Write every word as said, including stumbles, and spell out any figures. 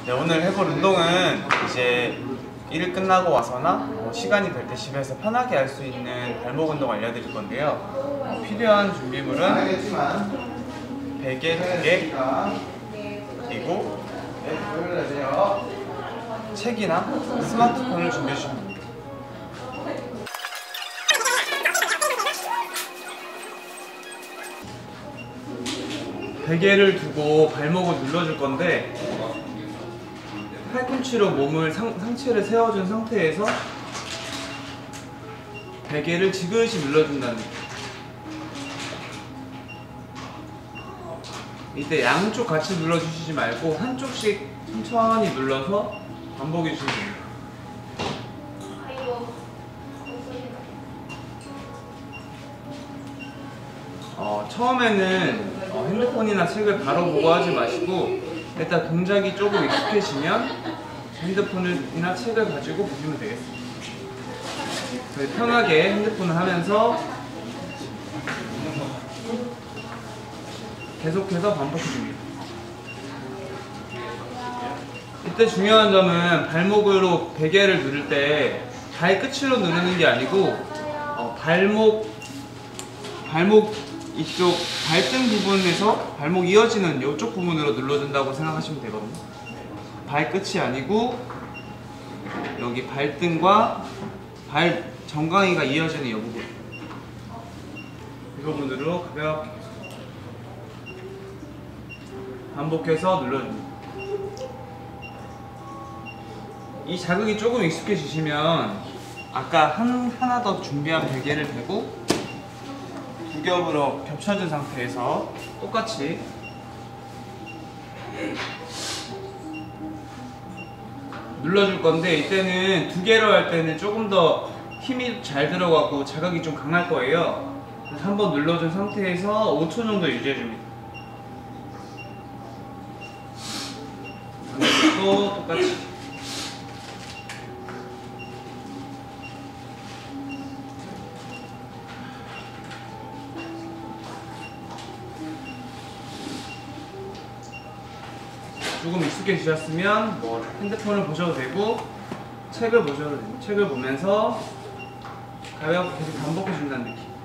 네, 오늘 해볼 운동은 이제 일 끝나고 와서나 뭐 시간이 될 때 집에서 편하게 할 수 있는 발목 운동 알려드릴 건데요. 어, 필요한 준비물은 베개 두 개, 그리고 책이나 스마트폰을 준비해 주시면 됩니다. 베개를 두고 발목을 눌러줄 건데 팔꿈치로 몸을 상, 상체를 세워준 상태에서 베개를 지그시 눌러준다는 느낌. 이때 양쪽 같이 눌러주시지 말고 한쪽씩 천천히 눌러서 반복해 주시면 됩니다. 어, 처음에는 어, 핸드폰이나 책을 바로 보고 하지 마시고 일단 동작이 조금 익숙해지면 핸드폰이나 책을 가지고 보시면 되겠습니다. 편하게 핸드폰을 하면서 계속해서 반복해줍니다. 이때 중요한 점은 발목으로 베개를 누를 때 발끝으로 누르는 게 아니고 어, 발목 발목 이쪽 발등 부분에서 발목 이어지는 이쪽 부분으로 눌러준다고 생각하시면 되거든요. 발끝이 아니고 여기 발등과 발 정강이가 이어지는 이 부분, 이 부분으로 가볍게 반복해서 눌러줍니다. 이 자극이 조금 익숙해지시면 아까 한, 하나 더 준비한 베개를 대고 두 겹으로 겹쳐진 상태에서 똑같이 눌러줄 건데, 이때는 두 개로 할 때는 조금 더 힘이 잘 들어가고 자극이 좀 강할 거예요. 그래서 한번 눌러준 상태에서 오 초 정도 유지해줍니다. 또 똑같이 조금 익숙해지셨으면 뭐 핸드폰을 보셔도 되고 책을 보셔도 되고 책을 보면서 가볍게 계속 반복해 준다는 느낌.